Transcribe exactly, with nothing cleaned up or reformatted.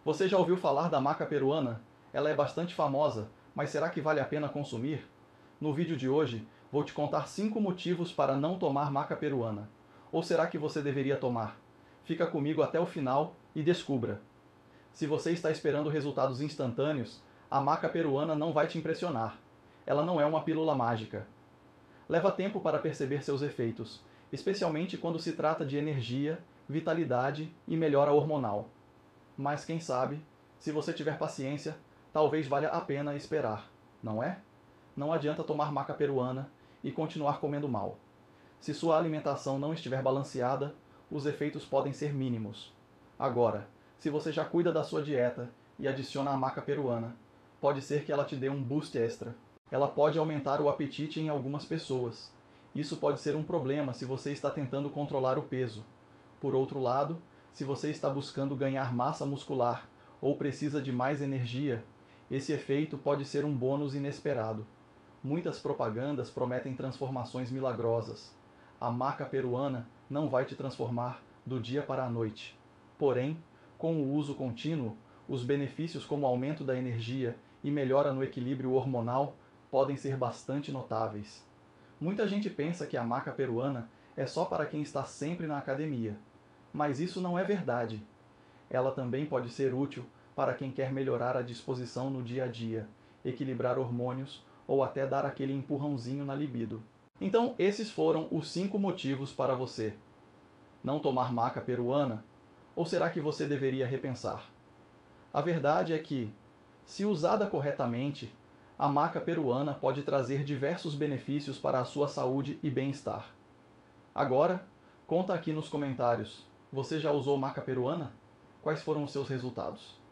Você já ouviu falar da maca peruana? Ela é bastante famosa, mas será que vale a pena consumir? No vídeo de hoje, vou te contar cinco motivos para não tomar maca peruana. Ou será que você deveria tomar? Fica comigo até o final e descubra. Se você está esperando resultados instantâneos, a maca peruana não vai te impressionar. Ela não é uma pílula mágica. Leva tempo para perceber seus efeitos, especialmente quando se trata de energia, vitalidade e melhora hormonal. Mas quem sabe, se você tiver paciência, talvez valha a pena esperar, não é? Não adianta tomar maca peruana e continuar comendo mal. Se sua alimentação não estiver balanceada, os efeitos podem ser mínimos. Agora, se você já cuida da sua dieta e adiciona a maca peruana, pode ser que ela te dê um boost extra. Ela pode aumentar o apetite em algumas pessoas. Isso pode ser um problema se você está tentando controlar o peso. Por outro lado, se você está buscando ganhar massa muscular ou precisa de mais energia, esse efeito pode ser um bônus inesperado. Muitas propagandas prometem transformações milagrosas. A maca peruana não vai te transformar do dia para a noite. Porém, com o uso contínuo, os benefícios como aumento da energia e melhora no equilíbrio hormonal podem ser bastante notáveis. Muita gente pensa que a maca peruana é só para quem está sempre na academia. Mas isso não é verdade. Ela também pode ser útil para quem quer melhorar a disposição no dia a dia, equilibrar hormônios ou até dar aquele empurrãozinho na libido. Então, esses foram os cinco motivos para você não tomar maca peruana? Ou será que você deveria repensar? A verdade é que, se usada corretamente, a maca peruana pode trazer diversos benefícios para a sua saúde e bem-estar. Agora, conta aqui nos comentários. Você já usou maca peruana? Quais foram os seus resultados?